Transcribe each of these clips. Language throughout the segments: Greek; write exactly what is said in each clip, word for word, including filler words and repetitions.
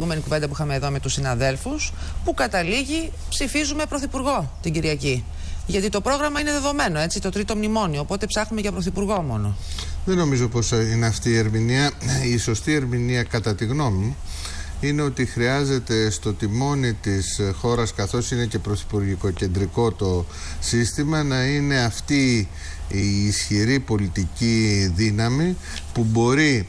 προηγούμενη κουβέντα που είχαμε εδώ με τους συναδέλφους, που καταλήγει ψηφίζουμε πρωθυπουργό την Κυριακή. Γιατί το πρόγραμμα είναι δεδομένο, έτσι, το τρίτο μνημόνιο. Οπότε ψάχνουμε για πρωθυπουργό μόνο. Δεν νομίζω πως είναι αυτή η ερμηνεία. Η σωστή ερμηνεία, κατά τη γνώμη μου, είναι ότι χρειάζεται στο τιμόνι της χώρας, καθώς είναι και πρωθυπουργικοκεντρικό το σύστημα, να είναι αυτή η ισχυρή πολιτική δύναμη που μπορεί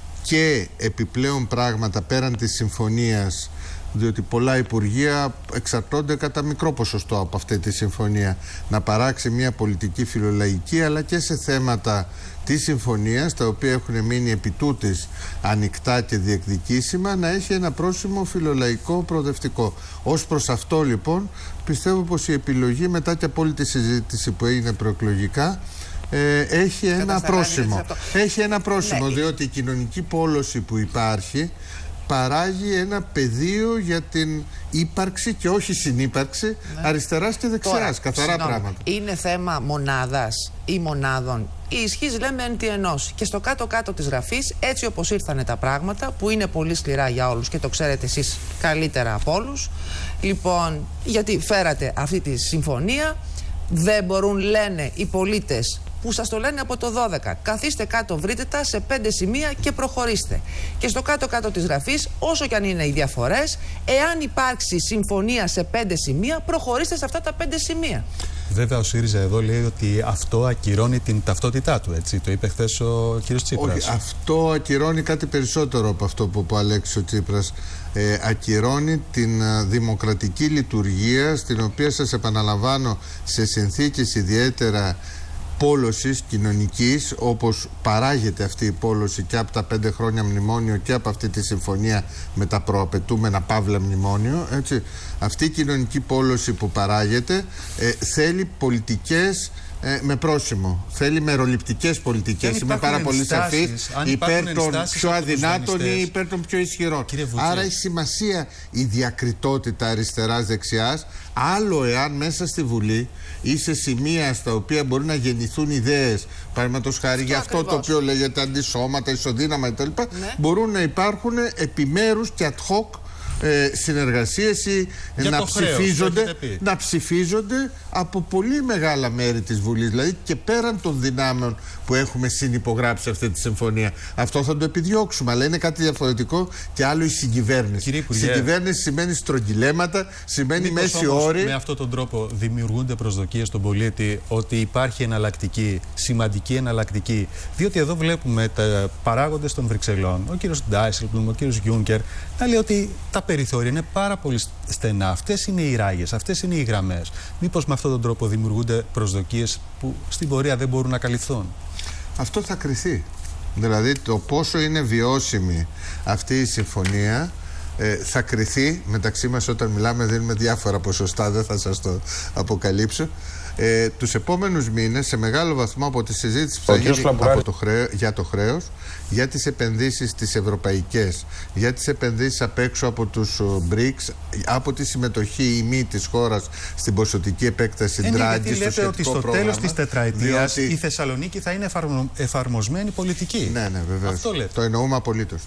και επιπλέον πράγματα πέραν της συμφωνίας, διότι πολλά υπουργεία εξαρτώνται κατά μικρό ποσοστό από αυτή τη συμφωνία, να παράξει μια πολιτική φιλολαϊκή, αλλά και σε θέματα της συμφωνίας, τα οποία έχουν μείνει επί τούτης ανοιχτά και διεκδικήσιμα, να έχει ένα πρόσημο φιλολαϊκό προοδευτικό. Ως προς αυτό λοιπόν πιστεύω πως η επιλογή, μετά και από όλη τη συζήτηση που έγινε προεκλογικά, ε, έχει ένα πρόσημο. Έχει ένα πρόσημο, ναι, διότι η κοινωνική πόλωση που υπάρχει παράγει ένα πεδίο για την ύπαρξη και όχι συνύπαρξη, ναι, αριστεράς και δεξιάς. Τώρα, καθαρά συγνώμη, πράγματα. Είναι θέμα μονάδας ή μονάδων. Η ισχύς, λέμε, εν τη ενός. Και στο κάτω-κάτω της γραφής, έτσι όπως ήρθανε τα πράγματα, που είναι πολύ σκληρά για όλους και το ξέρετε εσείς καλύτερα από όλους. Λοιπόν, γιατί φέρατε αυτή τη συμφωνία, δεν μπορούν, λένε οι πολίτες, που σας το λένε από το δώδεκα. Καθίστε κάτω, βρείτε τα σε πέντε σημεία και προχωρήστε. Και στο κάτω-κάτω της γραφής, όσο κι αν είναι οι διαφορές, εάν υπάρξει συμφωνία σε πέντε σημεία, προχωρήστε σε αυτά τα πέντε σημεία. Βέβαια, ο ΣΥΡΙΖΑ εδώ λέει ότι αυτό ακυρώνει την ταυτότητά του, έτσι. Το είπε χθες ο κύριος Τσίπρας. Όχι, αυτό ακυρώνει κάτι περισσότερο από αυτό που είπε ο Αλέξης ο Τσίπρας. Ε, ακυρώνει την α, δημοκρατική λειτουργία, στην οποία, σας επαναλαμβάνω, σε συνθήκες ιδιαίτερα πόλωσης κοινωνικής, όπως παράγεται αυτή η πόλωση και από τα πέντε χρόνια μνημόνιο και από αυτή τη συμφωνία με τα προαπαιτούμενα παύλα μνημόνιο, έτσι, αυτή η κοινωνική πόλωση που παράγεται ε, θέλει πολιτικές ε, με πρόσημο, θέλει μεροληπτικές πολιτικές, είμαι πάρα πολύ σαφής, υπέρ των πιο αδυνάτων ή υπέρ των πιο ισχυρών. Άρα έχει σημασία η διακριτότητα αριστεράς-δεξιάς, άλλο εάν μέσα στη Βουλή ή σε σημεία στα οποία μπορεί να γεννηθούν ιδέες, παραδείγματος χάρη για αυτό ακριβώς το οποίο λέγεται αντισώματα, ισοδύναμα κτλ. Ναι. Μπορούν να υπάρχουν επιμέρους και ad hoc ε, συνεργασίες ή να ψηφίζονται, να ψηφίζονται από πολύ μεγάλα μέρη της Βουλής, δηλαδή και πέραν των δυνάμεων που έχουμε συνυπογράψει αυτή τη συμφωνία. Αυτό θα το επιδιώξουμε, αλλά είναι κάτι διαφορετικό και άλλο η συγκυβέρνηση. Συγκυβέρνηση σημαίνει στρογγυλέματα, σημαίνει μέση όρη. Με αυτόν τον τρόπο δημιουργούνται προσδοκίες στον πολίτη ότι υπάρχει εναλλακτική, σημαντική εναλλακτική. Διότι εδώ βλέπουμε τα παράγοντες των Βρυξελών, ο κύριος Ντάισελμπλουμ, ο κύριος Γιούνκερ, να λέει ότι τα περιθώρια είναι πάρα πολύ στενά. Αυτές είναι οι ράγες, αυτές είναι οι γραμμές. Μήπως με αυτόν τον τρόπο δημιουργούνται προσδοκίες που στην πορεία δεν μπορούν να καλυφθούν? Αυτό θα κριθεί. Δηλαδή το πόσο είναι βιώσιμη αυτή η συμφωνία ε, θα κριθεί μεταξύ μας. Όταν μιλάμε δίνουμε διάφορα ποσοστά, δεν θα σας το αποκαλύψω. Ε, τους επόμενους μήνες, σε μεγάλο βαθμό από τη συζήτηση που θα γίνει από το χρέο, για το χρέος, για τις επενδύσεις τις ευρωπαϊκές, για τις επενδύσεις απ' έξω από τους μπρικς, από τη συμμετοχή ή μη της χώρας στην ποσοτική επέκταση Ντράγκη, στο σχετικό λέτε ότι στο πρόγραμμα, τέλος της τετραετίας διότι... η Θεσσαλονίκη θα είναι εφαρμο... εφαρμοσμένη πολιτική. Ναι, ναι, βεβαίως. Αυτό λέτε. Το εννοούμε απολύτως.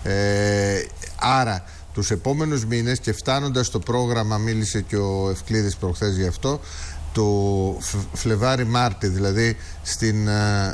Ε, άρα, τους επόμενους μήνες, και φτάνοντας στο πρόγραμμα, μίλησε και ο Ευκλήδης προχθές γι' αυτό, το Φλεβάρι-Μάρτι, δηλαδή στην,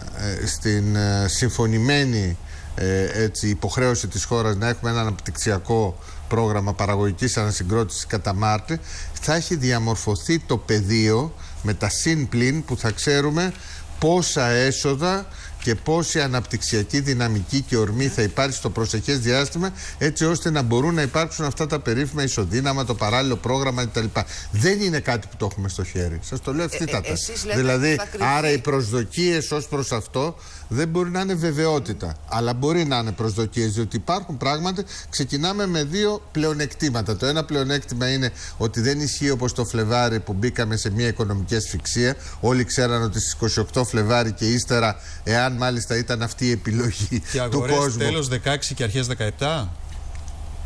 στην συμφωνημένη έτσι, υποχρέωση της χώρας να έχουμε ένα αναπτυξιακό πρόγραμμα παραγωγικής ανασυγκρότησης κατά Μάρτι, θα έχει διαμορφωθεί το πεδίο με τα συν-πλην που θα ξέρουμε πόσα έσοδα και πόση αναπτυξιακή δυναμική και ορμή θα υπάρχει στο προσεχές διάστημα, έτσι ώστε να μπορούν να υπάρξουν αυτά τα περίφημα ισοδύναμα, το παράλληλο πρόγραμμα κτλ. Δεν είναι κάτι που το έχουμε στο χέρι. Σας το λέω ευθύτατα. Ε, ε, δηλαδή, άρα οι προσδοκίες ως προς αυτό δεν μπορεί να είναι βεβαιότητα, αλλά μπορεί να είναι προσδοκίες, διότι υπάρχουν πράγματα. Ξεκινάμε με δύο πλεονεκτήματα. Το ένα πλεονέκτημα είναι ότι δεν ισχύει όπως το Φλεβάρι που μπήκαμε σε μια οικονομική ασφυξία. Όλοι ξέραν ότι στις είκοσι οκτώ Φλεβάρι και ύστερα, εάν μάλιστα ήταν αυτή η επιλογή και του κόσμου. Τέλος δεκαέξι και αρχές δεκαεπτά.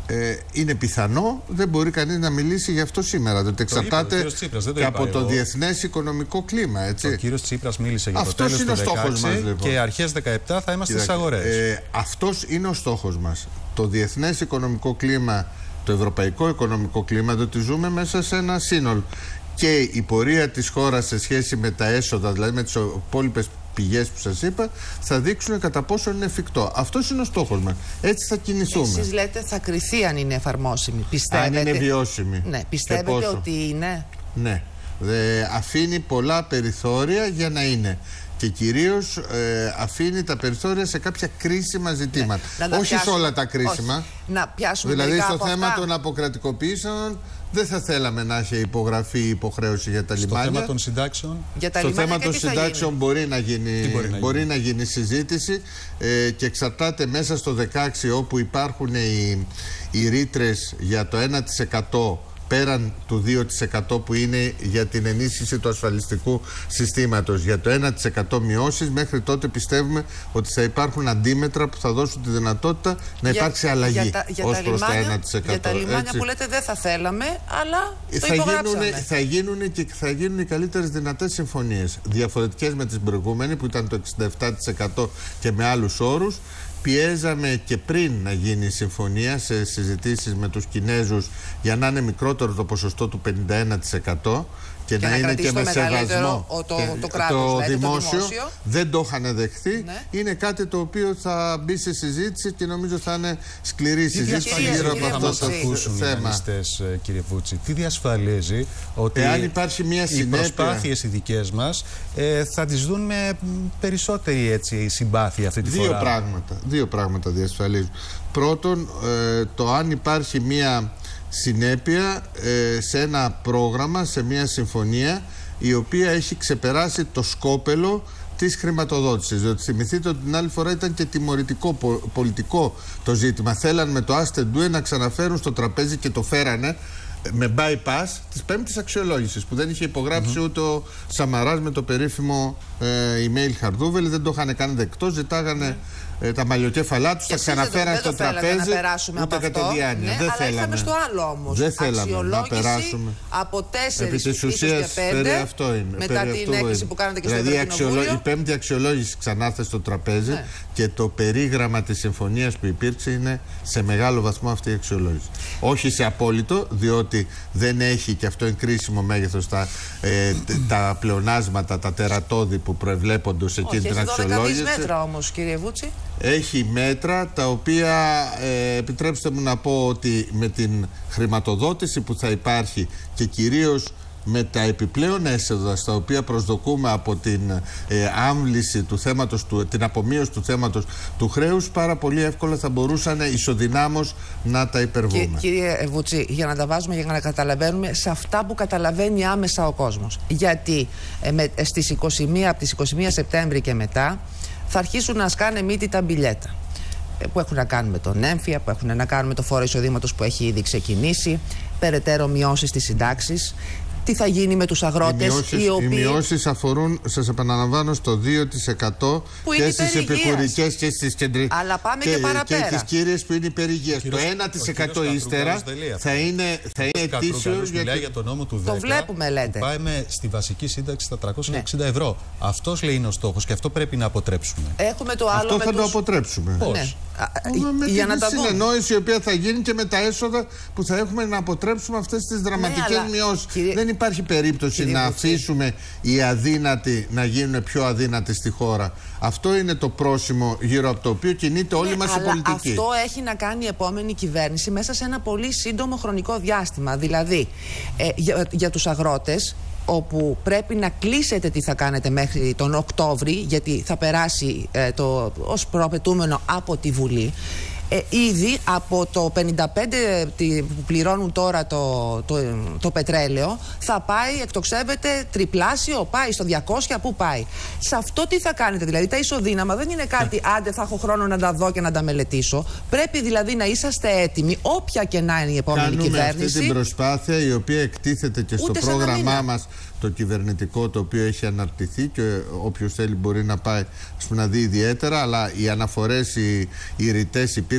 Ε, είναι πιθανό, δεν μπορεί κανείς να μιλήσει γι' αυτό σήμερα. Δεν εξαρτάται και από το διεθνές οικονομικό κλίμα. Έτσι. Ο κύριος Τσίπρας μίλησε για αυτός το τέλος του δεκαέξι λοιπόν. Και αρχές δεκαεπτά θα είμαστε στις αγορές. Ε, αυτός είναι ο στόχος μας. Το διεθνές οικονομικό κλίμα, το ευρωπαϊκό οικονομικό κλίμα, διότι ζούμε μέσα σε ένα σύνολο. Και η πορεία της χώρας σε σχέση με τα έσοδα, δηλαδή με τις υπόλοιπες πηγές που σας είπα, θα δείξουν κατά πόσο είναι εφικτό. Αυτός είναι ο στόχος μας. Έτσι θα κινηθούμε. Εσείς λέτε θα κριθεί αν είναι εφαρμόσιμη. Πιστεύετε? Αν είναι βιώσιμη. Ναι, πιστεύετε ότι είναι? Ναι. Δε, αφήνει πολλά περιθώρια για να είναι. Και κυρίως ε, αφήνει τα περιθώρια σε κάποια κρίσιμα ζητήματα. Ναι. Όχι πιάσουμε, σε όλα τα κρίσιμα. Όχι. Να πιάσουμε δηλαδή στο θέμα αυτά. των αποκρατικοποιήσεων δεν θα θέλαμε να έχει υπογραφεί η υποχρέωση για τα στο λιμάνια. Στο θέμα των συντάξεων. Για τα στο λιμάνια θέμα των συντάξεων μπορεί να γίνει, μπορεί να μπορεί γίνει. να γίνει συζήτηση ε, και εξαρτάται μέσα στο δεκαέξι όπου υπάρχουν οι, οι ρήτρες για το ένα τοις εκατό πέραν του δύο τοις εκατό που είναι για την ενίσχυση του ασφαλιστικού συστήματος. Για το ένα τοις εκατό μειώσεις, μέχρι τότε πιστεύουμε ότι θα υπάρχουν αντίμετρα που θα δώσουν τη δυνατότητα να για, υπάρξει αλλαγή για τα, για ως προς τα ένα τοις εκατό. Για τα λιμάνια έτσι. Που λέτε δεν θα θέλαμε, αλλά το θα υπογράψαμε. Γίνουν, θα, γίνουν και θα γίνουν οι καλύτερες δυνατές συμφωνίες. Διαφορετικές με τις προηγούμενες που ήταν το εξήντα επτά τοις εκατό και με άλλους όρους. Πιέζαμε και πριν να γίνει η συμφωνία σε συζητήσεις με τους Κινέζους για να είναι μικρότερο το ποσοστό του πενήντα ένα τοις εκατό και, και να, να είναι και με σεβασμό το, το, το, κράτος, το, δηλαδή, δημόσιο. το δημόσιο. Δεν το είχαν δεχθεί. Ναι. Είναι κάτι το οποίο θα μπει σε συζήτηση και νομίζω θα είναι σκληρή συζήτηση γύρω από αυτό το θέμα. Κύριε Βούτση, τι διασφαλίζει ότι εάν υπάρχει μια συνέπεια, οι προσπάθειες οι δικές μας ε, θα τις δουν με περισσότερη έτσι, συμπάθεια αυτή τη δύο φορά. Πράγματα, δύο πράγματα διασφαλίζουν. Πρώτον, ε, το αν υπάρχει μια συνέπεια ε, σε ένα πρόγραμμα, σε μια συμφωνία η οποία έχει ξεπεράσει το σκόπελο της χρηματοδότησης. Διότι θυμηθείτε ότι την άλλη φορά ήταν και τιμωρητικό πο, πολιτικό το ζήτημα. Θέλαν με το Άστε Ντουέ να ξαναφέρουν στο τραπέζι και το φέρανε με bypass της πέμπτης αξιολόγησης που δεν είχε υπογράψει mm-hmm. ούτε ο Σαμαράς με το περίφημο ε, email Χαρδούβελη, δεν το είχαν κάνει δεκτό, ζητάγανε mm-hmm. ε, τα μαλλιοκέφαλά τους, τα ξαναφέραν στο τραπέζι, ούτε κατά διάνοια. Ναι, δεν αλλά θέλαμε. Είχαμε στο άλλο όμως. Δεν θέλαμε να περάσουμε. Από τέσσερις ίσως και πέντε, αυτό είναι. Μετά την έκθεση που κάνατε και στο δηλαδή, Ευρωκοινοβούλιο. Η πέμπτη αξιολόγηση ξανάρθε στο τραπέζι ναι. και το περίγραμμα της συμφωνίας που υπήρξε είναι σε μεγάλο βαθμό αυτή η αξιολόγηση. Όχι σε απόλυτο, διότι δεν έχει, και αυτό είναι κρίσιμο μέγεθος, τα, ε, τα πλεονάσματα, τα τερατώδη που προεβλέπονται σε εκείνη την αξιολόγηση. Έχει μέτρα όμως, κύριε Βούτση. Έχει μέτρα τα οποία ε, επιτρέψτε μου να πω ότι με την χρηματοδότηση που θα υπάρχει και κυρίως με τα επιπλέον έσοδα στα οποία προσδοκούμε από την ε, άμβληση του θέματος, του, την απομείωση του θέματος του χρέους, πάρα πολύ εύκολα θα μπορούσαν ισοδυνάμως να τα υπερβούμε. Και, κύριε Βούτση, για να τα βάζουμε, για να καταλαβαίνουμε σε αυτά που καταλαβαίνει άμεσα ο κόσμος. Γιατί ε, με, στις είκοσι μία, από τις είκοσι μία Σεπτέμβρη και μετά θα αρχίσουν να σκάνε μύτη τα μπιλέτα που έχουν να κάνουν με τον έμφυα, που έχουν να κάνουν με το φόρο εισοδήματος που έχει ήδη ξεκινήσει, περαιτέρω μειώσεις στις συντάξεις. Τι θα γίνει με τους αγρότες, οι, μειώσεις, οι οποίοι... Οι μειώσεις αφορούν, σας επαναλαμβάνω, στο δύο τοις εκατό και στις επικουρικές και στις κεντρικές. Αλλά πάμε και, και παραπέρα. Και τις κύριες που είναι υπεργίες. Το ένα τοις εκατό ύστερα θα είναι, θα είναι ετήσιο. Μιλάει για τον νόμο του δέκα. Το βλέπουμε, λέτε. Που πάει με στη βασική σύνταξη στα τριακόσια εξήντα ναι. ευρώ. Αυτός λέει είναι ο στόχος και αυτό πρέπει να αποτρέψουμε. Έχουμε το άλλο. Αυτό με θα τους... το αποτρέψουμε. Πώς? Ναι. Με για την συνεννόηση η οποία θα γίνει και με τα έσοδα που θα έχουμε να αποτρέψουμε αυτές τις δραματικές ναι, μειώσεις. Κύριε... Δεν υπάρχει περίπτωση κύριε να Βούτση. αφήσουμε οι αδύνατοι να γίνουν πιο αδύνατοι στη χώρα. Αυτό είναι το πρόσημο γύρω από το οποίο κινείται όλη ναι, μας η πολιτική. Αυτό έχει να κάνει η επόμενη κυβέρνηση μέσα σε ένα πολύ σύντομο χρονικό διάστημα. Δηλαδή, ε, για, για τους αγρότες, όπου πρέπει να κλείσετε τι θα κάνετε μέχρι τον Οκτώβρη, γιατί θα περάσει ε, το, ως προαπαιτούμενο από τη Βουλή. Ε, ήδη από το πενήντα πέντε που πληρώνουν τώρα το, το, το πετρέλαιο θα πάει, εκτοξεύεται τριπλάσιο, πάει στο διακόσια, πού πάει. Σε αυτό τι θα κάνετε, δηλαδή τα ισοδύναμα δεν είναι κάτι άντε θα έχω χρόνο να τα δω και να τα μελετήσω. Πρέπει δηλαδή να είσαστε έτοιμοι όποια και να είναι η επόμενη Κάνουμε κυβέρνηση. Κάνουμε αυτή την προσπάθεια η οποία εκτίθεται και στο πρόγραμμά μας το κυβερνητικό, το οποίο έχει αναρτηθεί και όποιος θέλει μπορεί να πάει ας πούμε, να δει ιδιαίτερα, αλλά οι αναφορές οι, οι ρητές υπήρξαν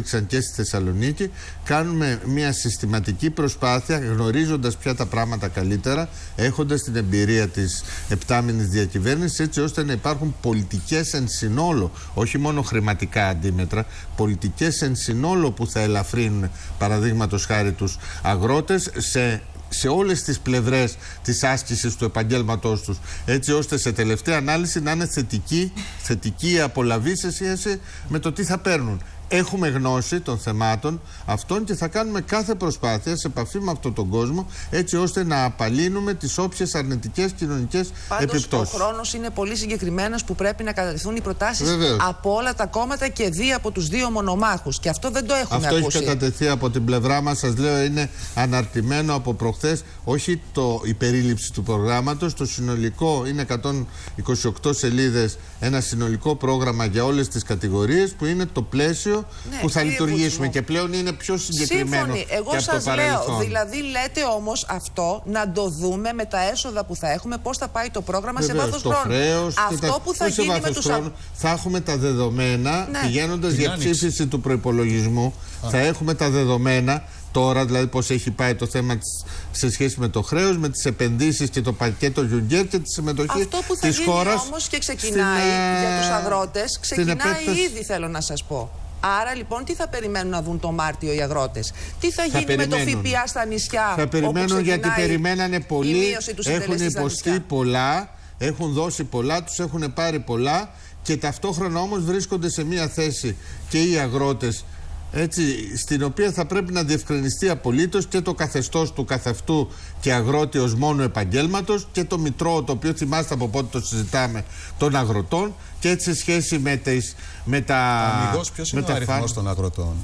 υπήρξαν και στη Θεσσαλονίκη, κάνουμε μια συστηματική προσπάθεια, γνωρίζοντας πια τα πράγματα καλύτερα, έχοντας την εμπειρία της επτάμηνης διακυβέρνησης, έτσι ώστε να υπάρχουν πολιτικές εν συνόλο, όχι μόνο χρηματικά αντίμετρα, πολιτικές εν συνόλο που θα ελαφρύνουν, παραδείγματος χάρη, τους αγρότες σε σε όλες τις πλευρές της άσκησης του επαγγέλματός τους, έτσι ώστε σε τελευταία ανάλυση να είναι θετική, θετική απολαβή σε σχέση με το τι θα παίρνουν. Έχουμε γνώση των θεμάτων αυτών και θα κάνουμε κάθε προσπάθεια σε επαφή με αυτόν τον κόσμο, έτσι ώστε να απαλύνουμε τις όποιες αρνητικές κοινωνικές επιπτώσεις. Πάντως ο χρόνος είναι πολύ συγκεκριμένος που πρέπει να κατατεθούν οι προτάσεις από όλα τα κόμματα και δύο από τους δύο μονομάχους. Και αυτό δεν το έχουμε αυτό ακούσει. Αυτό έχει κατατεθεί από την πλευρά μας, σας λέω, είναι αναρτημένο από προχθές. Όχι το, η περίληψη του προγράμματος, το συνολικό είναι εκατόν είκοσι οκτώ σελίδες, ένα συνολικό πρόγραμμα για όλες τις κατηγορίες που είναι το πλαίσιο. Ναι, που θα λειτουργήσουμε Βουτσμού. Και πλέον είναι πιο συγκεκριμένο. Σύμφωνοι. Εγώ σας λέω, δηλαδή λέτε όμως αυτό να το δούμε με τα έσοδα που θα έχουμε, πώς θα πάει το πρόγραμμα. Βεβαίως, σε βάθος χρόνου. Χρέος, αυτό τα... που θα γίνει με τους χρόνου, θα έχουμε τα δεδομένα, ναι, πηγαίνοντας για ψήφιση του προϋπολογισμού. Α. Θα έχουμε τα δεδομένα τώρα, δηλαδή πώς έχει πάει το θέμα της, σε σχέση με το χρέος, με τις επενδύσεις και το πακέτο Juncker και τη συμμετοχή της χώρας. Αυτό που θα γίνει χώρας όμως και ξεκινάει στην, για τους αγρότες, ξεκινάει επέκταση... ήδη, θέλω να σας πω. Άρα λοιπόν τι θα περιμένουν να δουν το Μάρτιο οι αγρότες? Τι θα, θα γίνει περιμένουν. με το ΦΠΑ στα νησιά? Θα περιμένουν, γιατί περιμένανε πολύ, έχουν υποστεί πολλά, έχουν δώσει πολλά, τους έχουν πάρει πολλά και ταυτόχρονα όμως βρίσκονται σε μια θέση και οι αγρότες, έτσι, στην οποία θα πρέπει να διευκρινιστεί απολύτως και το καθεστώς του καθευτού και αγρότη ως μόνο επαγγέλματος και το μητρό, το οποίο θυμάστε από πότε το συζητάμε, των αγροτών, και έτσι σε σχέση με, τις, με τα... Αμυγός, ποιος είναι ο αριθμός φαν... των αγροτών?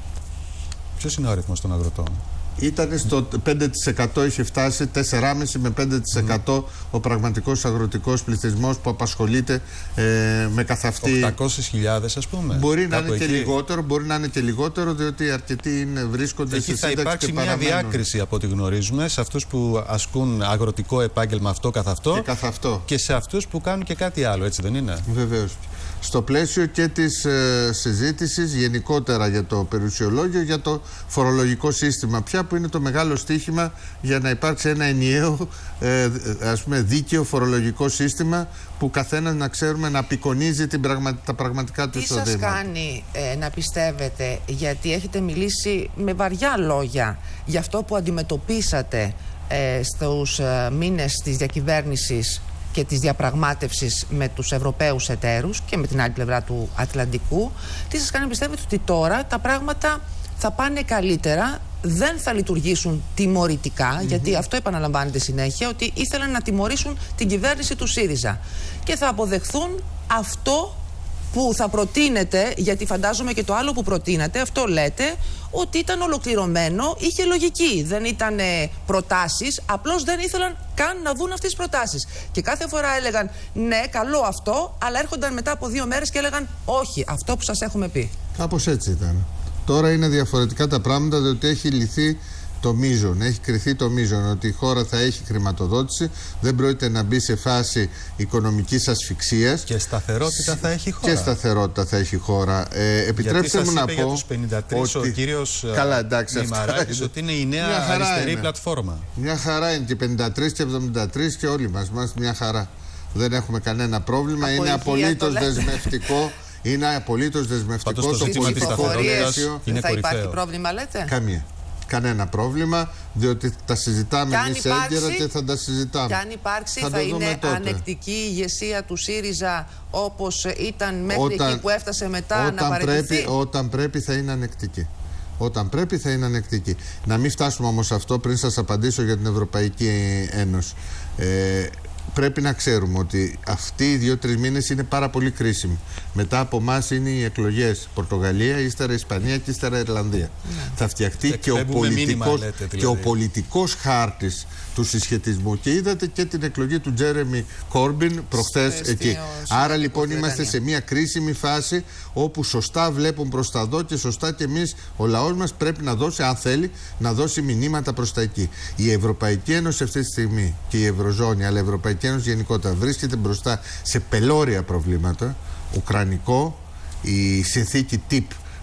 Ποιος είναι ο αριθμός των αγροτών? Ήταν στο πέντε τοις εκατό, είχε φτάσει τέσσερα κόμμα πέντε με πέντε τοις εκατό mm. ο πραγματικός αγροτικός πληθυσμός που απασχολείται ε, με καθ' αυτή. οκτακόσιες χιλιάδες ας πούμε. Μπορεί να είναι εκεί. και λιγότερο, μπορεί να είναι και λιγότερο, διότι αρκετοί είναι, βρίσκονται εκεί σε σύνταξη και παραμένουν. Θα υπάρξει μια διάκριση από ό,τι γνωρίζουμε σε αυτούς που ασκούν αγροτικό επάγγελμα αυτό καθ' αυτό και, καθ αυτό. και σε αυτούς που κάνουν και κάτι άλλο, έτσι δεν είναι? Βεβαίως. Στο πλαίσιο και της ε, συζήτησης γενικότερα για το περιουσιολόγιο, για το φορολογικό σύστημα πια, που είναι το μεγάλο στίχημα για να υπάρξει ένα ενιαίο ε, ας πούμε δίκαιο φορολογικό σύστημα που καθένας να ξέρουμε να απεικονίζει την πραγμα... τα πραγματικά του εισοδήματα. Τι σας κάνει ε, να πιστεύετε, γιατί έχετε μιλήσει με βαριά λόγια για αυτό που αντιμετωπίσατε ε, στους ε, μήνες της διακυβέρνησης και της διαπραγμάτευσης με τους Ευρωπαίους εταίρους και με την άλλη πλευρά του Ατλαντικού, τι σας κάνει να πιστεύετε ότι τώρα τα πράγματα θα πάνε καλύτερα, δεν θα λειτουργήσουν τιμωρητικά, mm-hmm. γιατί αυτό επαναλαμβάνεται συνέχεια, ότι ήθελαν να τιμωρήσουν την κυβέρνηση του ΣΥΡΙΖΑ και θα αποδεχθούν αυτό που θα προτείνετε, γιατί φαντάζομαι και το άλλο που προτείνατε, αυτό λέτε, ότι ήταν ολοκληρωμένο, είχε λογική. Δεν ήταν προτάσεις, απλώς δεν ήθελαν καν να δουν αυτές τις προτάσεις. Και κάθε φορά έλεγαν ναι, καλό αυτό, αλλά έρχονταν μετά από δύο μέρες και έλεγαν όχι, αυτό που σας έχουμε πει. Κάπως έτσι ήταν. Τώρα είναι διαφορετικά τα πράγματα, διότι έχει λυθεί το μείζον, έχει κριθεί το μείζον, ότι η χώρα θα έχει χρηματοδότηση, δεν πρόκειται να μπει σε φάση οικονομικής ασφυξίας. Και σταθερότητα θα έχει η χώρα. Και σταθερότητα θα έχει η χώρα. Ε, επιτρέψτε μου να πω. Για τους πενήντα τρεις ότι... ο κύριος Μημαράκης ότι είναι η νέα αριστερή είναι. πλατφόρμα. Μια χαρά είναι και πενήντα τρεις και εβδομήντα τρεις και όλοι μας, μας μια χαρά. Δεν έχουμε κανένα πρόβλημα, από είναι απολύτως δεσμευτικό. Είναι απολύτως δεσμευτικό το πολιτικό πλαίσιο. Θα υπάρχει πρόβλημα, λέτε? Καμία. Κανένα πρόβλημα, διότι τα συζητάμε εμείς έγκαιρα και θα τα συζητάμε. Και αν υπάρξει, θα, θα είναι τότε. ανεκτική η ηγεσία του ΣΥΡΙΖΑ όπως ήταν μέχρι όταν, εκεί που έφτασε μετά όταν να παραιτηθεί? Πρέπει, όταν πρέπει θα είναι ανεκτική. Όταν πρέπει θα είναι ανεκτική. Να μην φτάσουμε όμως αυτό πριν σας απαντήσω για την Ευρωπαϊκή Ένωση. Ε, Πρέπει να ξέρουμε ότι αυτοί οι δύο-τρεις μήνες είναι πάρα πολύ κρίσιμοι. Μετά από εμάς είναι οι εκλογές. Πορτογαλία, ύστερα Ισπανία και ύστερα Ιρλανδία. Ναι. Θα φτιαχτεί και ο, πολιτικός, λέτε, δηλαδή. και ο πολιτικός χάρτης του συσχετισμού. Και είδατε και την εκλογή του Τζέρεμι Κόρμπιν προχθές εκεί. Άρα λοιπόν είμαστε σε μια κρίσιμη φάση όπου σωστά βλέπουν προς τα δω και σωστά και εμείς ο λαός μας πρέπει να δώσει, αν θέλει, να δώσει μηνύματα προς τα εκεί. Η Ευρωπαϊκή Ένωση αυτή τη στιγμή και η Ευρωζώνη, αλλά η Ευρωπαϊκή Ένωση γενικότερα βρίσκεται μπροστά σε πελώρια προβλήματα. Ουκρανικό, η συνθήκη τύπ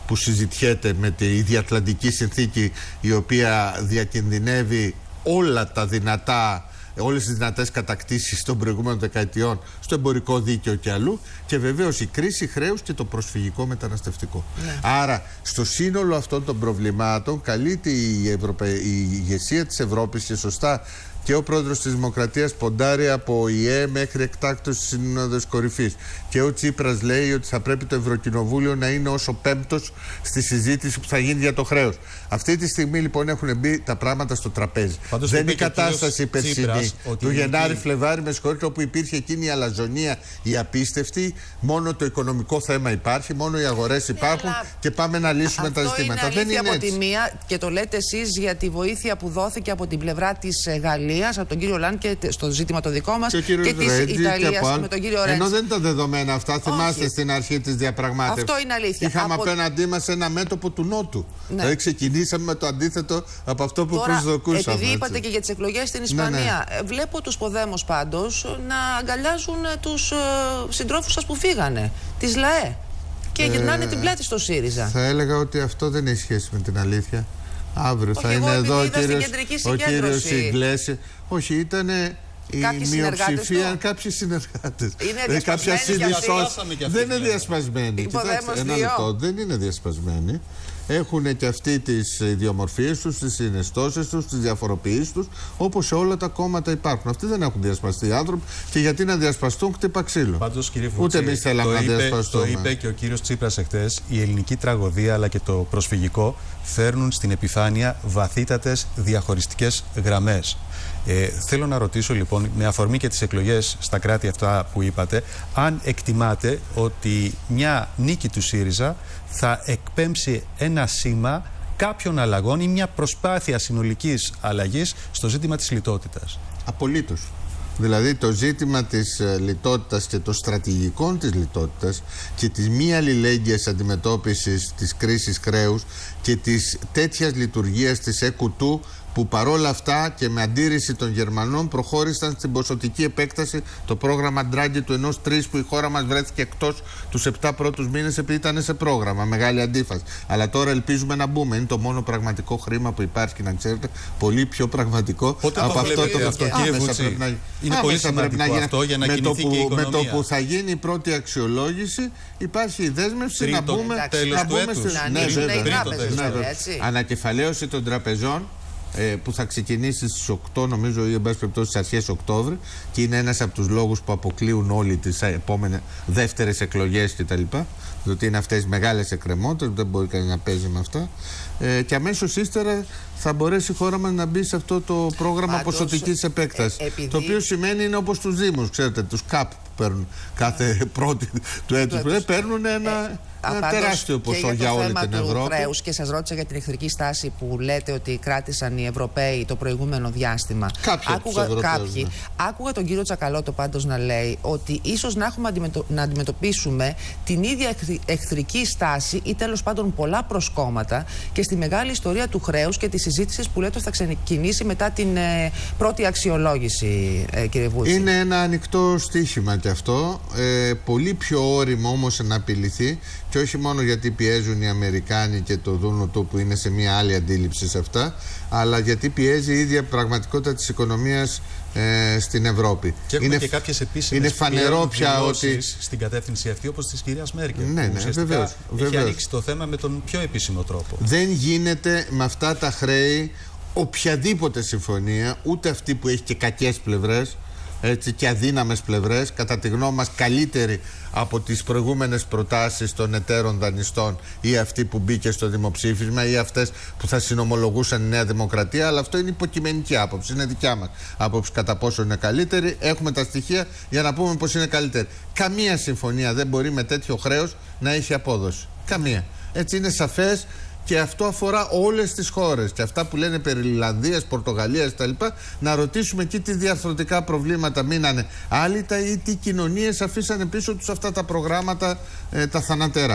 που συζητιέται με τη διατλαντική συνθήκη, η οποία διακινδυνεύει όλα τα δυνατά, όλες τις δυνατές κατακτήσεις των προηγούμενων δεκαετιών στο εμπορικό δίκαιο και αλλού, και βεβαίως η κρίση χρέους και το προσφυγικό μεταναστευτικό. Ναι. Άρα στο σύνολο αυτών των προβλημάτων καλείται η, Ευρωπα... η ηγεσία της Ευρώπης, και σωστά και ο πρόεδρος της Δημοκρατίας ποντάρει από ΙΕ μέχρι εκτάκτως της Συνόδος Κορυφής. Και ο Τσίπρας λέει ότι θα πρέπει το Ευρωκοινοβούλιο να είναι ως ο πέμπτος στη συζήτηση που θα γίνει για το χρέος. Αυτή τη στιγμή λοιπόν έχουν μπει τα πράγματα στο τραπέζι. Πάντως, δεν είναι η κατάσταση η περσινή του Γενάρη-Φλεβάρη, με συγχωρείτε, όπου υπήρχε εκείνη η αλαζονία, η απίστευτη. Μόνο το οικονομικό θέμα υπάρχει, μόνο οι αγορές υπάρχουν, ναι, και πάμε να λύσουμε τα ζητήματα. Είναι δεν είναι από έτσι. τη μία, και το λέτε εσείς για τη βοήθεια που δόθηκε από την πλευρά της Γαλλίας, από τον κύριο Λαν, και στο ζήτημα το δικό μας, και, και της Ιταλίας με τον κύριο Ρέντζι. Ενώ δεν ήταν δεδομένα αυτά, θυμάστε. Όχι. Στην αρχή της διαπραγμάτευσης. Αυτό είναι αλήθεια. Είχαμε από... απέναντί μας ένα μέτωπο του Νότου. Ναι. Δηλαδή ξεκινήσαμε με το αντίθετο από αυτό που Τώρα, προσδοκούσαμε. Επειδή είπατε έτσι και για τις εκλογές στην Ισπανία, ναι, ναι. βλέπω τους Ποδέμος πάντως να αγκαλιάζουν τους uh, συντρόφους σας που φύγανε, της ΛΑΕ, και ε, γυρνάνε την πλάτη στο ΣΥΡΙΖΑ. Θα έλεγα ότι αυτό δεν έχει σχέση με την αλήθεια. Αύριο Όχι, θα είναι εδώ ο κύριος, ο κύριος Ιγκλέσιας. Όχι, ήταν η μειοψηφία, κάποιοι συνεργάτες. Είναι κάποια συνιστώσεις. Δεν είναι διασπασμένοι. Κοιτάξτε, ένα λεπτό, δεν είναι διασπασμένοι. Έχουν και αυτοί τις ιδιομορφίες τους, τις συναισθώσεις τους, τις διαφοροποιήσεις τους, όπως σε όλα τα κόμματα υπάρχουν. Αυτοί δεν έχουν διασπαστεί οι άνθρωποι, και γιατί να διασπαστούν, χτύπα ξύλο. Πάντως, κύριε Φούτση, ούτε εμείς θέλαμε να διασπαστούμε. Το είπε και ο κύριος Τσίπρας εχθές, η ελληνική τραγωδία αλλά και το προσφυγικό φέρνουν στην επιφάνεια βαθύτατες διαχωριστικές γραμμές. Ε, θέλω να ρωτήσω λοιπόν, με αφορμή και τις εκλογές στα κράτη αυτά που είπατε, αν εκτιμάτε ότι μια νίκη του ΣΥΡΙΖΑ θα εκπέμψει ένα σήμα κάποιων αλλαγών ή μια προσπάθεια συνολικής αλλαγής στο ζήτημα της λιτότητας. Απολύτως. Δηλαδή το ζήτημα της ε, λιτότητας και των στρατηγικών της λιτότητας και της μη αλληλέγγυας αντιμετώπισης της κρίσης χρέους και της τέτοιας λειτουργίας της ΕΚΟΥΤΟΥ, που παρόλα αυτά και με αντίρρηση των Γερμανών προχώρησαν στην ποσοτική επέκταση το πρόγραμμα Ντράγκη του ενός τρεις, που η χώρα μας βρέθηκε εκτός τους επτά πρώτους μήνες επειδή ήταν σε πρόγραμμα. Μεγάλη αντίφαση. Αλλά τώρα ελπίζουμε να μπούμε. Είναι το μόνο πραγματικό χρήμα που υπάρχει, να ξέρετε. Πολύ πιο πραγματικό Πότε από αυτό το αυτό, πρέπει να... Είναι πολύ σημαντικό να αυτό για να κινηθεί που, και η οικονομία. Με το που θα γίνει η πρώτη αξιολόγηση υπάρχει η δέσμευση Τρίτο, να μπούμε, να μπούμε στους... Ναι, βέβαια. Ανακεφαλαίωση των τραπεζών, που θα ξεκινήσει στις οκτώ, νομίζω, ή εν πάση περιπτώσει στις αρχές Οκτώβρη, και είναι ένας από τους λόγους που αποκλείουν όλοι τις επόμενες δεύτερες εκλογές κτλ. Διότι είναι αυτές οι μεγάλες εκκρεμότητες, δεν μπορεί κανείς να παίζει με αυτά. Ε, και αμέσως ύστερα θα μπορέσει η χώρα μας να μπει σε αυτό το πρόγραμμα ποσοτικής επέκτασης. Ε, επειδή... Το οποίο σημαίνει είναι όπως τους Δήμους, ξέρετε, τους ΚΑΠ που παίρνουν κάθε πρώτη του έτους. Ε, παίρνουν ένα. Ε, Ένα τεράστιο ποσό για, για όλη την Ευρώπη. Χρέους, και σας ρώτησα για την εχθρική στάση που λέτε ότι κράτησαν οι Ευρωπαίοι το προηγούμενο διάστημα. Κάποιοι Άκουγα, από τους Ευρωπαίους, κάποιοι. Ναι. Άκουγα τον κύριο Τσακαλώτο πάντως να λέει ότι ίσως να έχουμε αντιμετω... να αντιμετωπίσουμε την ίδια εχθρική στάση ή τέλος πάντων πολλά προσκόμματα και στη μεγάλη ιστορία του χρέους και τη συζήτηση που λέτε θα ξεκινήσει μετά την ε, πρώτη αξιολόγηση, ε, κύριε Βούτση. Είναι ένα ανοιχτό στοίχημα κι αυτό. Ε, πολύ πιο όριμο όμως να απειληθεί. Και όχι μόνο γιατί πιέζουν οι Αμερικάνοι και το δούνο του, που είναι σε μια άλλη αντίληψη σε αυτά, αλλά γιατί πιέζει η ίδια πραγματικότητα της οικονομίας ε, στην Ευρώπη. Και έχουμε είναι, και κάποιες επίσημες είναι φανερό πια ότι στην κατεύθυνση αυτή, όπως της κυρίας Μέρκελ. Ναι, ναι, βεβαίως, έχει βεβαίως. ανοίξει το θέμα με τον πιο επίσημο τρόπο. Δεν γίνεται με αυτά τα χρέη οποιαδήποτε συμφωνία, ούτε αυτή που έχει και κακές πλευρές, έτσι, και αδύναμες πλευρές, κατά τη γνώμη μας καλύτερη από τις προηγούμενες προτάσεις των εταίρων δανειστών, ή αυτή που μπήκε στο δημοψήφισμα ή αυτές που θα συνομολογούσαν η Νέα Δημοκρατία, αλλά αυτό είναι υποκειμενική άποψη, είναι δικιά μας άποψη κατά πόσο είναι καλύτερη. Έχουμε τα στοιχεία για να πούμε πως είναι καλύτερη. Καμία συμφωνία δεν μπορεί με τέτοιο χρέος να έχει απόδοση. Καμία. Έτσι είναι σαφές. Και αυτό αφορά όλες τις χώρες. Και αυτά που λένε περί Ιρλανδίας, Πορτογαλίας κτλ. Να ρωτήσουμε εκεί τι διαρθρωτικά προβλήματα μείνανε άλυτα ή τι κοινωνίες αφήσανε πίσω τους αυτά τα προγράμματα, ε, τα θανατερά.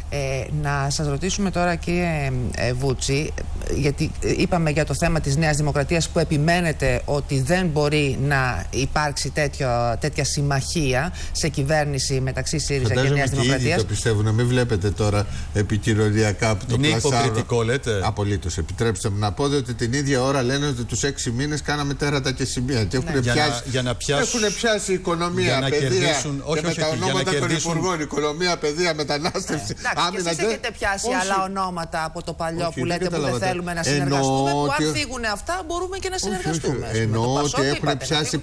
Ε, να σας ρωτήσουμε τώρα, κύριε ε, Βούτση, γιατί είπαμε για το θέμα της Νέας Δημοκρατίας που επιμένετε ότι δεν μπορεί να υπάρξει τέτοιο, τέτοια συμμαχία σε κυβέρνηση μεταξύ ΣΥΡΙΖΑ και Νέας Δημοκρατίας. Ήδη το πιστεύουν, μην βλέπετε τώρα επικοινωνιακά που το είναι πλασάρουν. Είναι υποκριτικό, λέτε. Απολύτως. Επιτρέψτε μου να πω ότι την ίδια ώρα λένε ότι τους έξι μήνες κάναμε τέρατα και σημεία. Και έχουν, ναι. πιάσει, για να, για να πιάσουν, έχουν πιάσει οικονομία, παιδεία κερδίσουν, όχι, και όχι, με τα όχι, ονόματα των κερδίσουν... υπουργών. Οικονομία, παιδεία, μετανάστευση. Ναι. Εντάξει, και εσείς έχετε πιάσει όχι. άλλα ονόματα από το παλιό όχι, που λέτε που δεν θέλουμε να συνεργαστούμε. Εννοώ που αν φύγουν αυτά μπορούμε και να συνεργαστούμε. Εννοώ ότι έχουν πιάσει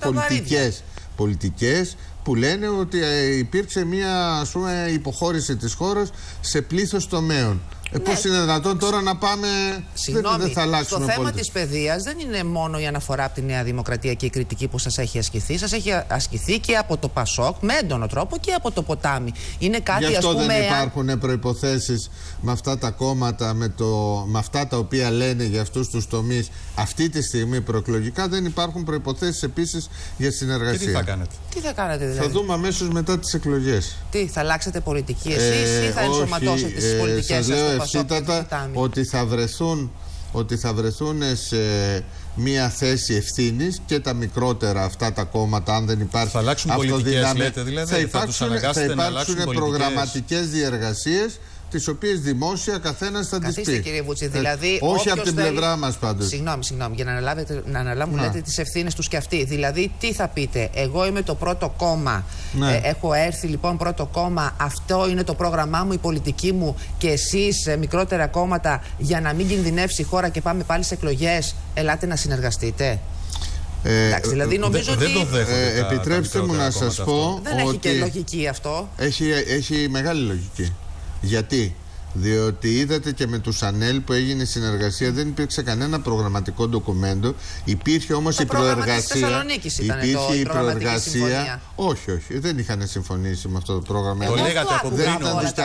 πολιτικές που λένε ότι υπήρξε μια, ας πούμε, υποχώρηση της χώρας σε πλήθος τομέων. Ε, ναι. Πώς είναι δυνατόν τώρα να πάμε. Συγγνώμη, δεν, δεν θα αλλάξουμε το θέμα πολιτικά. της παιδείας δεν είναι μόνο η αναφορά από τη Νέα Δημοκρατία και η κριτική που σας έχει ασκηθεί. Σας έχει ασκηθεί και από το Πασόκ με έντονο τρόπο και από το Ποτάμι. Είναι κάτι, γι' αυτό ας πούμε, δεν υπάρχουν εάν... προϋποθέσεις με αυτά τα κόμματα, με, το, με αυτά τα οποία λένε για αυτούς τους τομείς. Αυτή τη στιγμή προεκλογικά δεν υπάρχουν προϋποθέσεις επίσης για συνεργασία. Και τι θα κάνετε. Τι θα κάνετε δηλαδή. Θα δούμε αμέσως μετά τις εκλογές. Τι, θα αλλάξετε πολιτική εσείς ε, ή θα ενσωματώσετε τις ε, πολιτικές σας στο Πασόκ? Ότι θα βρεθούν, ότι θα βρεθούν σε μία θέση ευθύνης και τα μικρότερα αυτά τα κόμματα, αν δεν υπάρχει. Θα αλλάξουν πολιτικές, λέτε, δηλαδή, θα υπάρξουν, θα θα υπάρξουν προγραμματικές διεργασίες, τις οποίες δημόσια καθένας θα τις πει. Κύριε Βούτση, δηλαδή, όχι από την θέλει... πλευρά μας πάντως. Συγγνώμη, συγγνώμη, για να αναλάβετε, να αναλάβουν λέτε, τις ευθύνες τους και αυτοί. Δηλαδή, τι θα πείτε, εγώ είμαι το πρώτο κόμμα, ναι. ε, έχω έρθει λοιπόν πρώτο κόμμα, αυτό είναι το πρόγραμμά μου, η πολιτική μου, και εσείς ε, μικρότερα κόμματα, για να μην κινδυνεύσει η χώρα και πάμε πάλι σε εκλογές, ελάτε να συνεργαστείτε. Ε, Εντάξει, δηλαδή νομίζω δε, ότι... Δεν το ε, επιτρέψτε μου να σας πω δεν ότι έχει και λογική αυτό. Έχει, έχει μεγάλη λογική. Γιατί? Διότι είδατε και με τους ΑΝΕΛ που έγινε συνεργασία, δεν υπήρξε κανένα προγραμματικό ντοκουμέντο. Υπήρχε όμως η προεργασία. Υπήρχε η προεργασία. Όχι, όχι, δεν είχαν συμφωνήσει με αυτό το πρόγραμμα. Το λέγατε από πριν.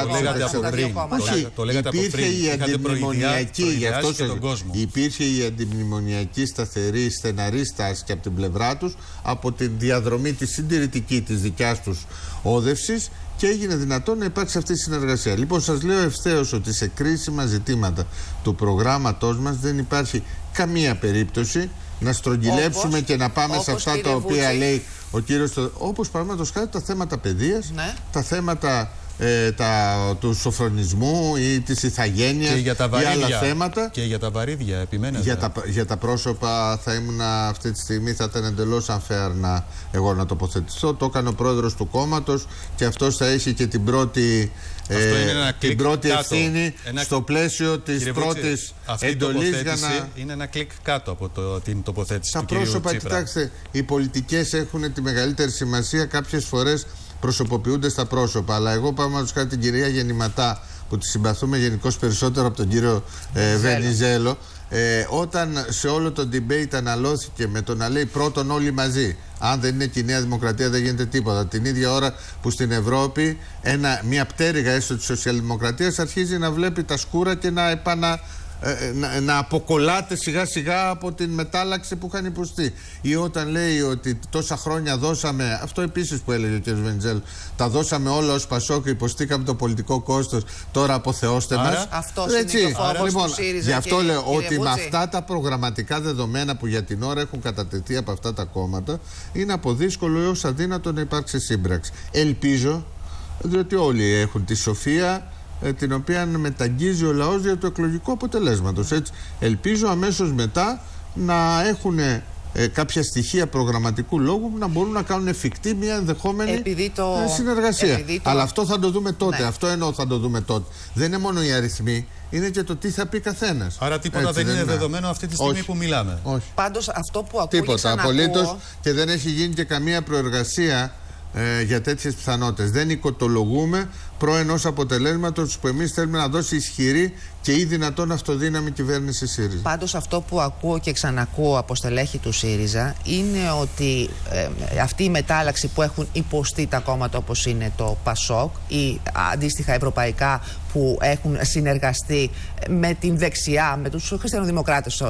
Το λέγατε από πριν. Υπήρχε η αντιμνημονιακή, γι' αυτό υπήρχε η αντιμνημονιακή σταθερή, στεναρή στάση και από την πλευρά τους, από τη διαδρομή τη συντηρητική τη δικιά του όδευση. Και έγινε δυνατόν να υπάρξει αυτή η συνεργασία. Λοιπόν, σας λέω ευθέως ότι σε κρίσιμα ζητήματα του προγράμματός μας δεν υπάρχει καμία περίπτωση να στρογγυλέψουμε όπως, και να πάμε όπως, σε αυτά τα οποία Βούτση. λέει ο κύριος. Όπως παραδείγματος χάρη τα θέματα παιδείας, ναι. τα θέματα ε, τα, του σοφρονισμού ή της ηθαγένειας ή άλλα θέματα. Και για τα βαρύδια επιμένετε. Για τα, για τα πρόσωπα θα ήμουν αυτή τη στιγμή, θα ήταν εντελώς unfair να, εγώ να τοποθετηθώ. Το έκανε ο πρόεδρος του κόμματος και αυτός θα έχει και την πρώτη, ε, την πρώτη ευθύνη ένα... στο πλαίσιο της Κύριε πρώτης εντολής για να... Είναι ένα κλικ κάτω από το, την τοποθέτηση τα του κυρίου πρόσωπα, Τσίπρα. Κοιτάξτε, οι πολιτικές έχουν τη μεγαλύτερη σημασία, κάποιες φορές προσωποποιούνται στα πρόσωπα. Αλλά εγώ πάμε να τους κάνω την κυρία Γεννηματά, που τη συμπαθούμε γενικώς περισσότερο από τον κύριο ε, Βενιζέλο, ε, όταν σε όλο το debate αναλώθηκε με το να λέει πρώτον όλοι μαζί. Αν δεν είναι και η Νέα Δημοκρατία δεν γίνεται τίποτα. Την ίδια ώρα που στην Ευρώπη ένα, μια πτέρυγα έστω της σοσιαλδημοκρατίας αρχίζει να βλέπει τα σκούρα και να επανα... Να, να αποκολλάται σιγά σιγά από την μετάλλαξη που είχαν υποστεί. Ή όταν λέει ότι τόσα χρόνια δώσαμε, αυτό επίσης που έλεγε ο κ. Βενιζέλο, τα δώσαμε όλα ως Πασόκ και υποστήκαμε το πολιτικό κόστος, τώρα αποθεώστε μας. Αυτό είναι το φόβος λοιπόν, του ΣΥΡΙΖΑ. Γι' αυτό και, λέω ότι Βούτση. με αυτά τα προγραμματικά δεδομένα που για την ώρα έχουν κατατεθεί από αυτά τα κόμματα, είναι από δύσκολο έως αδύνατο να υπάρξει σύμπραξη. Ελπίζω, διότι όλοι έχουν τη σοφία την οποία μεταγγίζει ο λαός για το εκλογικό αποτελέσματος. Έτσι, ελπίζω αμέσως μετά να έχουν ε, κάποια στοιχεία προγραμματικού λόγου που να μπορούν να κάνουν εφικτή μια ενδεχόμενη το... συνεργασία. Το... Αλλά αυτό θα το δούμε τότε. Ναι. Αυτό εννοώ θα το δούμε τότε. Δεν είναι μόνο οι αριθμοί, είναι και το τι θα πει καθένας. Άρα τίποτα Έτσι, δεν, δεν είναι δεδομένο αυτή τη στιγμή Όχι. που μιλάμε. Όχι. Πάντως αυτό που ακούω Τίποτα, απολύτως, και δεν έχει γίνει και καμία προεργασία Ε, για τέτοιες πιθανότητες. Δεν οικοτολογούμε προ ενός αποτελέσματος που εμείς θέλουμε να δώσει ισχυρή και ή δυνατόν αυτοδύναμη κυβέρνηση ΣΥΡΙΖΑ. Πάντως αυτό που ακούω και ξανακούω από στελέχη του ΣΥΡΙΖΑ είναι ότι ε, αυτή η μετάλλαξη που έχουν υποστεί τα κόμματα όπως είναι το ΠΑΣΟΚ ή αντίστοιχα ευρωπαϊκά που έχουν συνεργαστεί με την δεξιά, με τους χριστιανοδημοκράτες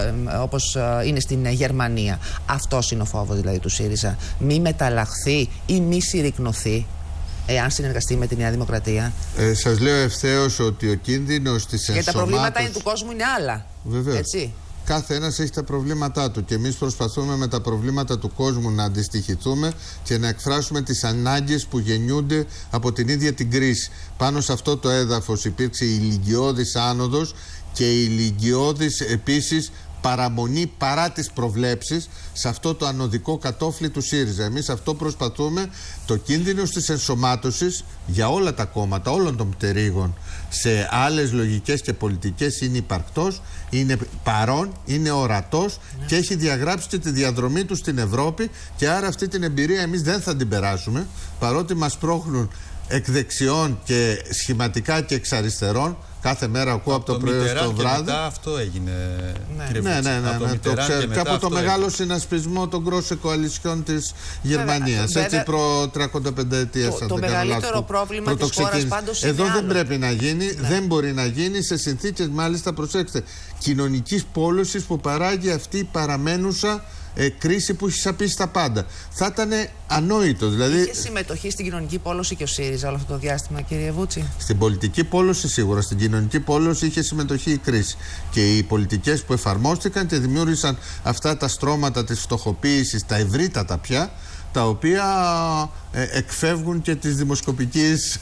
όπως είναι στην Γερμανία. Αυτός είναι ο φόβος δηλαδή του ΣΥΡΙΖΑ. Μη μεταλλαχθεί ή μη συρρικνωθεί. εάν συνεργαστεί με τη Νέα Δημοκρατία. Ε, σας λέω ευθέως ότι ο κίνδυνος της ενσωμάτωσης... Γιατί τα προβλήματα είναι του κόσμου είναι άλλα. Βεβαίως. Έτσι. Κάθε ένας έχει τα προβλήματά του και εμείς προσπαθούμε με τα προβλήματα του κόσμου να αντιστοιχηθούμε και να εκφράσουμε τις ανάγκες που γεννιούνται από την ίδια την κρίση. Πάνω σε αυτό το έδαφος υπήρξε η ηλικιώδης άνοδος και η ηλικιώδης επίσης παραμονή παρά τις προβλέψεις σε αυτό το ανωδικό κατόφλι του ΣΥΡΙΖΑ. Εμείς αυτό προσπαθούμε, το κίνδυνος της ενσωμάτωσης για όλα τα κόμματα, όλων των πτερίγων σε άλλες λογικές και πολιτικές είναι υπαρκτός, είναι παρόν, είναι ορατός ναι. και έχει διαγράψει και τη διαδρομή του στην Ευρώπη και άρα αυτή την εμπειρία εμείς δεν θα την περάσουμε, παρότι μας πρόχνουν εκ δεξιών και σχηματικά και εξ αριστερών. Κάθε μέρα ακούω από το, το πρωί στο βράδυ. Μετά αυτό έγινε. Ναι, κύριε ναι, ναι, ναι, από ναι, το ξέρω. Και, και από το μεγάλο έγινε. συνασπισμό των Große Koalition της Γερμανίας. Βέβαια, έτσι προ τριάντα πέντε ετίας. Το, το μεγαλύτερο πρόβλημα της χώρας πάντως Εδώ είναι δεν άλλο. πρέπει να γίνει, ναι. δεν μπορεί να γίνει σε συνθήκες, μάλιστα προσέξτε, κοινωνικής πόλωσης που παράγει αυτή η παραμένουσα Ε, κρίση που έχει σαπίσει τα πάντα. Θα ήταν ανόητο. Δηλαδή... Είχε συμμετοχή στην κοινωνική πόλωση και ο ΣΥΡΙΖΑ όλο αυτό το διάστημα, κύριε Βούτση? Στην πολιτική πόλωση σίγουρα. Στην κοινωνική πόλωση είχε συμμετοχή η κρίση. Και οι πολιτικές που εφαρμόστηκαν και δημιούργησαν αυτά τα στρώματα της φτωχοποίησης, τα ευρύτατα πια, τα οποία ε, εκφεύγουν και της δημοσκοπικής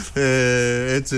ε, έτσι...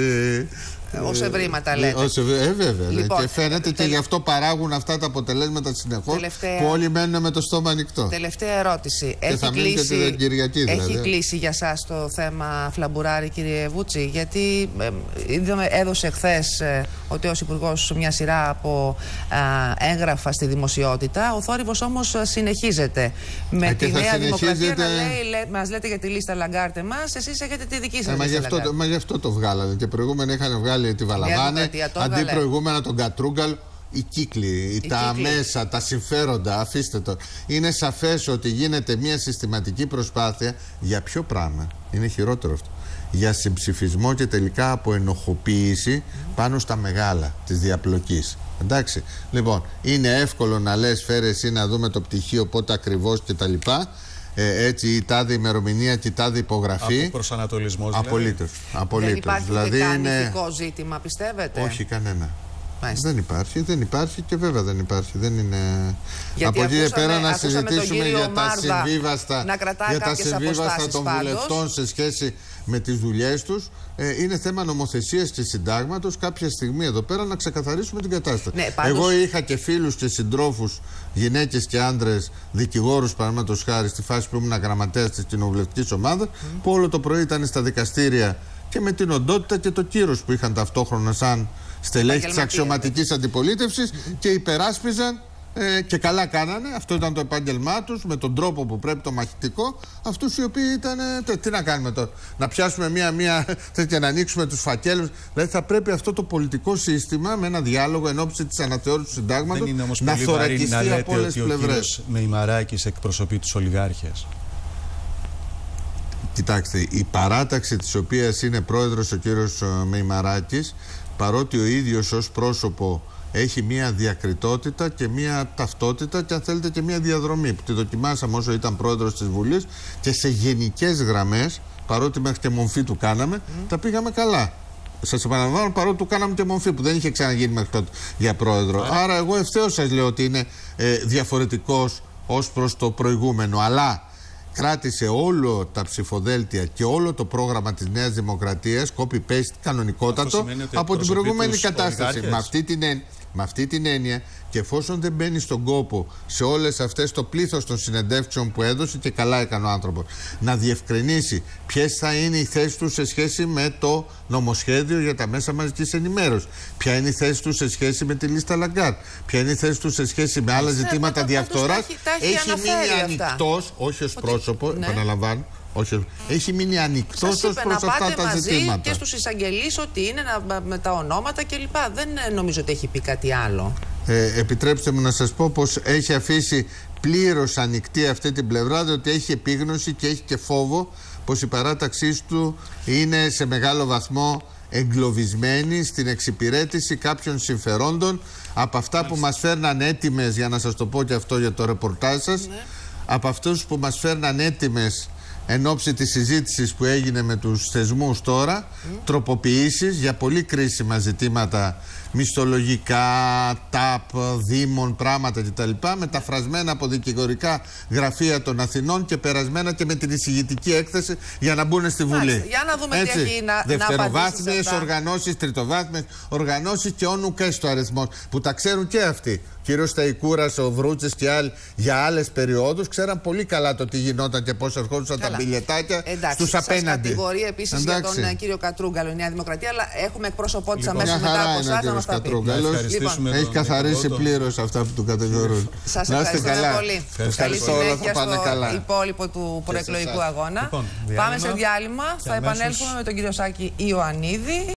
Ως ευρήματα λέτε. Ως ευ... Ε, βέβαια. Λοιπόν, και φαίνεται τε... και γι' αυτό παράγουν αυτά τα αποτελέσματα συνεχώς τελευταία... που όλοι μένουν με το στόμα ανοιχτό. Τελευταία ερώτηση. Και έχει θα κλείσει... και την Κυριακή, δηλαδή. Έχει κλείσει για σας το θέμα Φλαμπουράρη, κύριε Βούτση? Γιατί ε, έδωσε χθες ε, ο τέος Υπουργός μια σειρά από ε, έγγραφα στη δημοσιότητα. Ο θόρυβος όμως συνεχίζεται. Με Α, τη Νέα συνεχίζεται... Δημοκρατία να λέει, λέ, μας λέτε για τη λίστα Λαγκάρτε μας, εσείς έχετε τη δική σας ε, λίστα. Μα γι, αυτό, μα γι' αυτό το βγάλανε. Και προηγούμενα είχαν βγάλει τη Βαλαβάνη, αντί προηγούμενα τον Κατρούγκαλ, οι κύκλοι, οι τα κύκλοι. μέσα, τα συμφέροντα, αφήστε το. Είναι σαφές ότι γίνεται μια συστηματική προσπάθεια για ποιο πράγμα? Είναι χειρότερο αυτό. Για συμψηφισμό και τελικά από ενοχοποίηση mm. πάνω στα μεγάλα της διαπλοκής. Εντάξει. Λοιπόν, είναι εύκολο να λες φέρε εσύ να δούμε το πτυχίο πότε ακριβώς κτλ. Ε, έτσι η τάδε ημερομηνία και η τάδε υπογραφή. Από προσανατολισμός απολύτως, δηλαδή. απολύτως. Δεν υπάρχει δηλαδή καν είναι... ηθικό ζήτημα, πιστεύετε? Όχι κανένα. Μάλιστα. Δεν υπάρχει, δεν υπάρχει και βέβαια δεν υπάρχει. Δεν είναι... Γιατί από εκεί και πέρα να συζητήσουμε για τα συμβίβαστα, για τα συμβίβαστα των πάντως. βουλευτών σε σχέση με τις δουλειές τους. Ε, είναι θέμα νομοθεσίας και συντάγματος. Κάποια στιγμή εδώ πέρα να ξεκαθαρίσουμε την κατάσταση. Ναι, πάντως... Εγώ είχα και φίλους και συντρόφους, γυναίκες και άντρες, δικηγόρους παραδείγματος χάρη, στη φάση που ήμουν γραμματέας της κοινοβουλευτικής ομάδας, mm. που όλο το πρωί ήταν στα δικαστήρια και με την οντότητα και το κύρος που είχαν ταυτόχρονα σαν στελέχη της αξιωματικής αντιπολίτευσης mm-hmm. και υπεράσπιζαν ε, και καλά κάνανε, αυτό ήταν το επάγγελμά τους, με τον τρόπο που πρέπει, το μαχητικό, αυτούς οι οποίοι ήταν, ε, τι να κάνουμε τώρα, να πιάσουμε μία-μία και να ανοίξουμε τους φακέλους. Δηλαδή θα πρέπει αυτό το πολιτικό σύστημα με ένα διάλογο εν ώψη της αναθεώρησης του συντάγματος να θωρακιστεί από όλες τις πλευρές. Ο κύριος Μεϊμαράκης εκπροσωπεί τους ολιγάρχες. Κοιτάξτε, η παράταξη της οποίας είναι πρόεδρος ο κύριος Μεϊμαράκης, παρότι ο ίδιος ως πρόσωπο έχει μία διακριτότητα και μία ταυτότητα και αν θέλετε και μία διαδρομή που τη δοκιμάσαμε όσο ήταν πρόεδρος της Βουλής και σε γενικές γραμμές, παρότι μέχρι και μομφή του κάναμε, mm. τα πήγαμε καλά. Σας επαναλαμβάνω, παρότι του κάναμε και μομφή που δεν είχε ξαναγίνει μέχρι τότε για πρόεδρο. Άρα, Άρα εγώ ευθέως σας λέω ότι είναι ε, διαφορετικός ως προς το προηγούμενο, αλλά κράτησε όλο τα ψηφοδέλτια και όλο το πρόγραμμα της Νέας Δημοκρατίας copy-paste κανονικότατο από την προηγούμενη κατάσταση. Με αυτή, την, με αυτή την έννοια, και εφόσον δεν μπαίνει στον κόπο σε όλες αυτές το πλήθος των συνεντεύξεων που έδωσε, και καλά έκανε ο άνθρωπος, να διευκρινίσει ποιες θα είναι οι θέσεις του σε σχέση με το νομοσχέδιο για τα μέσα μαζικής ενημέρωσης, ποια είναι η θέση του σε σχέση με τη λίστα Λαγκάρτ, ποια είναι η θέση του σε σχέση με άλλα ζητήματα διαφθοράς. Έχει μείνει ανοιχτός, όχι ως πρόσωπο, ναι. επαναλαμβάνω. Όχι, έχει μείνει ανοιχτός ως προς αυτά τα μαζί ζητήματα. Και στους εισαγγελείς ότι είναι να, με τα ονόματα κλπ. Δεν νομίζω ότι έχει πει κάτι άλλο. Ε, επιτρέψτε μου να σας πω πως έχει αφήσει πλήρως ανοιχτή αυτή την πλευρά, διότι έχει επίγνωση και έχει και φόβο πως η παράταξή του είναι σε μεγάλο βαθμό εγκλωβισμένη στην εξυπηρέτηση κάποιων συμφερόντων από αυτά που μας φέρναν έτοιμες, για να σας το πω και αυτό για το ρεπορτάζ σας, ναι. από αυτούς που μας φέρναν έτοιμες εν ώψη της συζήτησης που έγινε με τους θεσμούς τώρα, mm. τροποποιήσεις για πολύ κρίσιμα ζητήματα μισθολογικά, τάπ, δήμων, πράγματα κτλ. Μεταφρασμένα από δικηγορικά γραφεία των Αθηνών και περασμένα και με την εισηγητική έκθεση για να μπουν στη Βουλή. Άς, για να δούμε έτσι, τι έχει να, δευτεροβάθμιες να οργανώσεις, τριτοβάθμιες οργανώσεις και όνου και στο αριθμό που τα ξέρουν και αυτοί. Ο κύριος Σταϊκούρας, ο Βρούτσες και άλλοι για άλλες περιόδους ξέραν πολύ καλά το τι γινόταν και πώς ερχόντουσαν τα μπιλιετάκια στους απέναντι. Σας κατηγορεί επίσης για τον uh, κύριο Κατρούγκαλο η Νέα Δημοκρατία, αλλά έχουμε εκπροσωπό της αμέσως μετά από εσάς να μας τα πει. Λοιπόν, έχει καθαρίσει πλήρως αυτά που του κατηγορούν. Σας ευχαριστούμε πολύ. Καλή συνέχεια στο υπόλοιπο του προεκλογικού αγώνα. Πάμε σε διάλειμμα. Θα επανέλθουμε με τον κύριο Σάκη Ιωαννίδη.